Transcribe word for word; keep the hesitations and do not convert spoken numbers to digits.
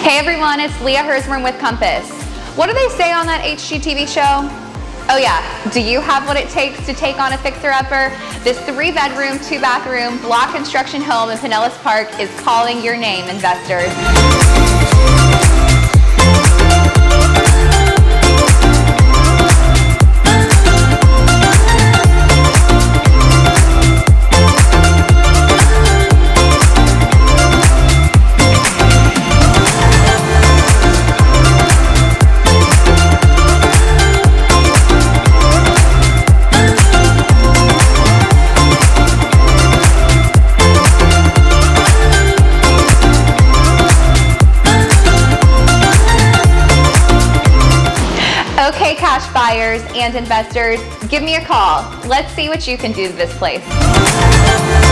Hey everyone, it's Leah Herzwurm with Compass. What do they say on that H G T V show? Oh yeah, do you have what it takes to take on a fixer-upper? This three bedroom, two bathroom, block construction home in Pinellas Park is calling your name, investors. Okay, cash buyers and investors, give me a call. Let's see what you can do to this place.